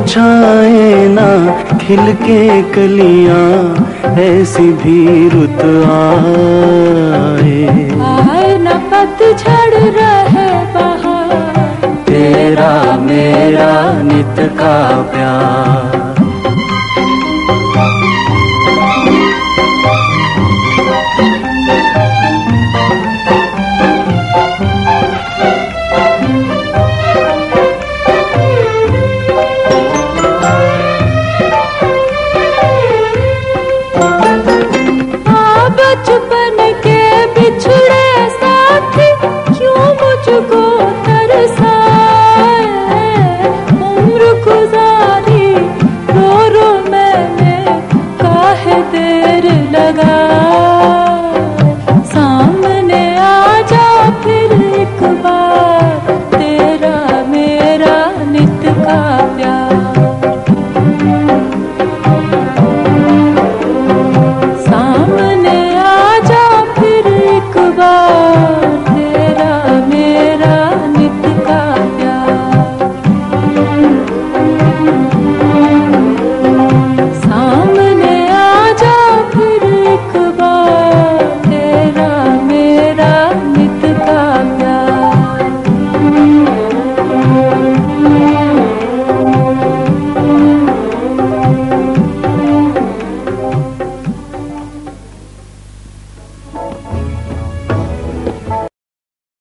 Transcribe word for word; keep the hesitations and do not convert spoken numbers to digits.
मुरझाए ना खिल के कलियां, ऐसी भी रुत आए। आए न पतझड़ रहे बहार, तेरा मेरा नित का प्यार। बचपन के बिछड़े साथी क्यों मुझको तरसाए, उम्र गुजारी रो रो मैंने काहे देर लगाए।